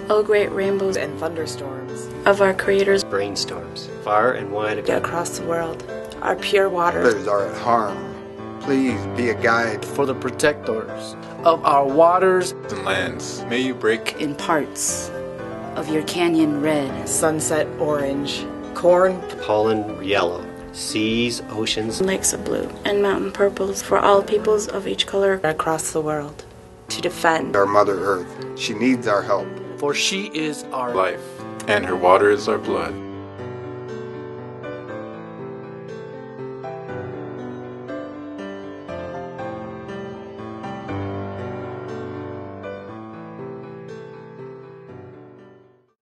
O great rainbows and thunderstorms of our Creator's brainstorms, far and wide across the world, our pure waters Others are at harm. Please be a guide for the protectors of our waters and lands. May you break in parts of your canyon red, sunset orange, corn, pollen yellow, seas, oceans, lakes of blue, and mountain purples for all peoples of each color across the world, to defend our Mother Earth. She needs our help. For she is our life, and her water is our blood.